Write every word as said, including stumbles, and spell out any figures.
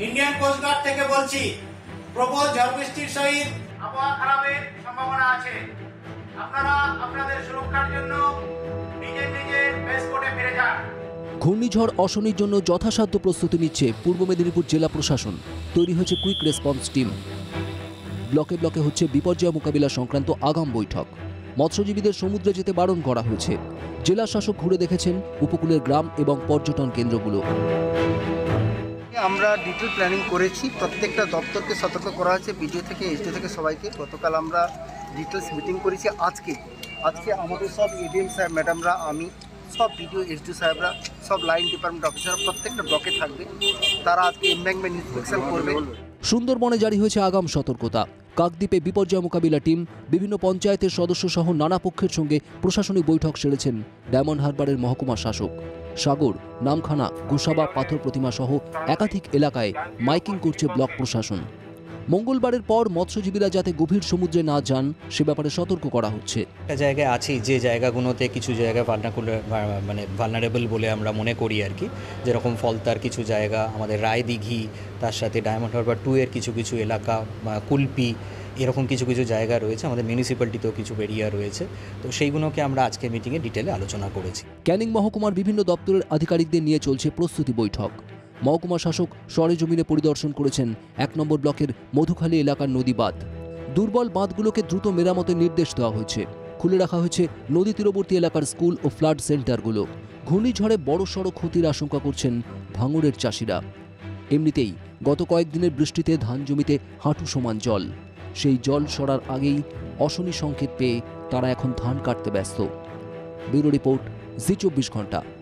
Indian coast guard থেকে বলছি, প্রবল ঝড় বৃষ্টির সহিত আবহাওয়া খারাপের সম্ভাবনা আছে। আপনারা আপনাদের সুরক্ষার জন্য নিজের নিজের বেস কোর্টে ফিরে যান। ঘূর্ণিঝড় অশনির জন্য যথাসাধ্য প্রস্তুতি নিচ্ছে পূর্ব মেদিনীপুর জেলা প্রশাসন। তৈরি হয়েছে কুইক রেসপন্স টিম। ব্লকে ব্লকে হচ্ছে বিপর্যয় মোকাবিলা সংক্রান্ত আগাম বৈঠক। মৎস্যজীবীদের সমুদ্রে যেতে বারণ করা হয়েছে। জেলা শাসক ঘুরে দেখেছেন উপকূলের গ্রাম এবং পর্যটন কেন্দ্রগুলো। আমরা ডিটেল প্ল্যানিং করেছি, প্রত্যেকটা দপ্তরকে সতর্ক করা হয়েছে, বিডিও থেকে এসডিও থেকে সবাইকে। গতকাল আমরা ডিটেলস মিটিং করেছি। আজকে আজকে আমাদের সব এডিএম সাহেব ম্যাডামরা, আমি, সব বিডিও এসডিও সাহেবরা, সব লাইন ডিপার্টমেন্ট অফিসার প্রত্যেকটা ব্লকে থাকবে। তারা আজকে এমব্যাঙ্কমেন্ট ইন্সপেকশন করবে। সুন্দরবনে জারি হয়েছে আগাম সতর্কতা। কাকদ্বীপে বিপর্যয় মোকাবিলা টিম, বিভিন্ন পঞ্চায়েতের সদস্য সহ নানা পক্ষের সঙ্গে প্রশাসনিক বৈঠক সেরেছেন ডায়মন্ড হারবারের মহকুমা শাসক। সাগর, নামখানা, গোসাবা, পাথর প্রতিমা সহ একাধিক এলাকায় মাইকিং করছে ব্লক প্রশাসন। মঙ্গলবারের পর মৎস্যজীবীরা যাতে গভীর সমুদ্রে না যান সে ব্যাপারে সতর্ক করা হচ্ছে। একটা জায়গায় আছি যে জায়গাগুলোতে কিছু জায়গা ভালনাকুলার মানে ভালনারেবল বলে আমরা মনে করি আর কি, যেরকম ফলতার কিছু জায়গা, আমাদের রায় দিঘি, তার সাথে ডায়মন্ড হারবার টু এর কিছু কিছু এলাকা, কুলপি, এরকম কিছু কিছু জায়গা রয়েছে। আমাদের মিউনিসিপ্যালিটিতেও কিছু এরিয়া রয়েছে। তো সেইগুলোকে আমরা আজকে মিটিংয়ে ডিটেলে আলোচনা করেছি। ক্যানিং মহকুমার বিভিন্ন দপ্তরের আধিকারিকদের নিয়ে চলছে প্রস্তুতি বৈঠক। মহকুমা শাসক সরেজমিনে পরিদর্শন করেছেন এক নম্বর ব্লকের মধুখালী এলাকার নদী বাঁধ। দুর্বল বাঁধগুলোকে দ্রুত মেরামতের নির্দেশ দেওয়া হয়েছে। খুলে রাখা হয়েছে নদী তীরবর্তী এলাকার স্কুল ও ফ্লাড সেন্টারগুলো। ঘূর্ণিঝড়ে বড়সড় ক্ষতির আশঙ্কা করছেন ভাঙড়ের চাষিরা। এমনিতেই গত কয়েকদিনের বৃষ্টিতে ধান জমিতে হাঁটু সমান জল। সেই জল সরার আগেই অশনি সংকেত পেয়ে তারা এখন ধান কাটতে ব্যস্ত। ব্যুরো রিপোর্ট, জি চব্বিশ ঘন্টা।